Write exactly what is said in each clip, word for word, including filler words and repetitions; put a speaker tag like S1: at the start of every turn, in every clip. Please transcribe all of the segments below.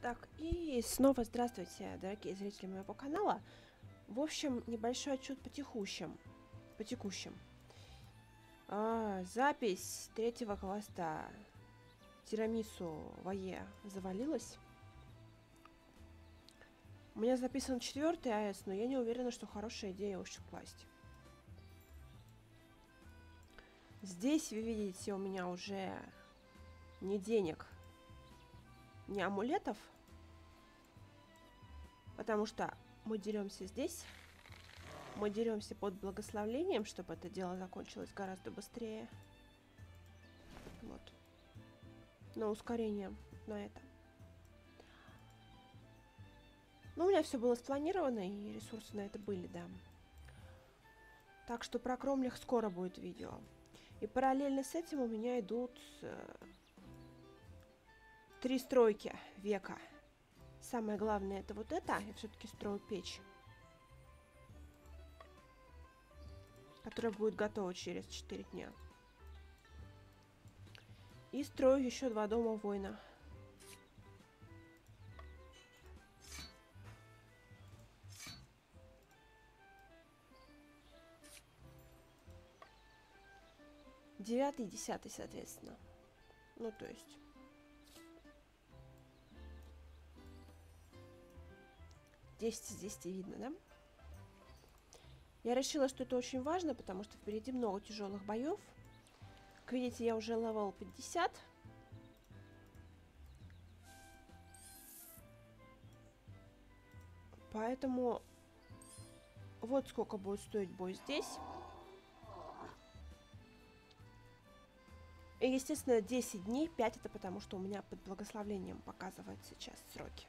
S1: Так, и снова здравствуйте, дорогие зрители моего канала. В общем, небольшой отчет по текущим. По текущим. А, запись третьего квеста Тирамису Вае завалилась. У меня записан четвертый АЭС, но я не уверена, что хорошая идея его еще класть. Здесь, вы видите, у меня уже ни денег, ни амулетов. Потому что мы деремся здесь. Мы деремся под благословлением, чтобы это дело закончилось гораздо быстрее. Вот. На ускорение на это. Ну, у меня все было спланировано, и ресурсы на это были, да. Так что про Кромлях скоро будет видео. И параллельно с этим у меня идут э, три стройки века. Самое главное это вот это. Я все-таки строю печь, которая будет готова через четыре дня. И строю еще два дома воина. Девятый и десятый, соответственно. Ну, то есть... десять из десяти видно, да? Я решила, что это очень важно, потому что впереди много тяжелых боев. Как видите, я уже левел пятьдесят. Поэтому вот сколько будет стоить бой здесь. И, естественно, десять дней, пять это потому, что у меня под благословлением показывают сейчас сроки.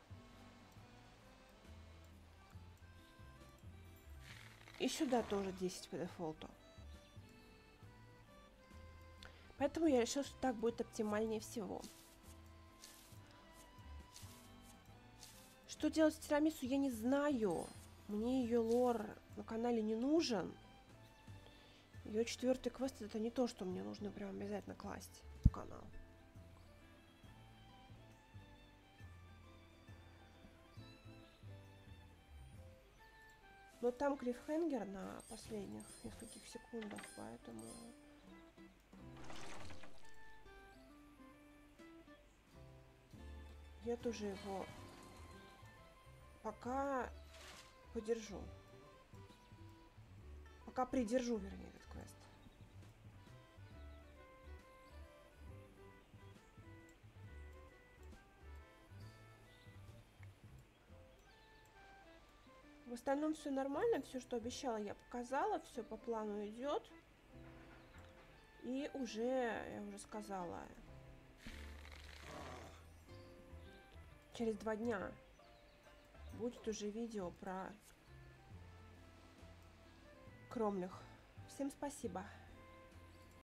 S1: И сюда тоже десять по дефолту. Поэтому я решила, что так будет оптимальнее всего. Что делать с Тирамису, я не знаю. Мне ее лор на канале не нужен. Ее четвертый квест это не то, что мне нужно прям обязательно класть в канал. Но там клиффхенгер на последних нескольких секундах, поэтому... Я тоже его пока подержу. Пока придержу, вернее, этот квест. В остальном все нормально, все, что обещала, я показала, все по плану идет. И уже, я уже сказала, через два дня будет уже видео про Кромлях. Всем спасибо.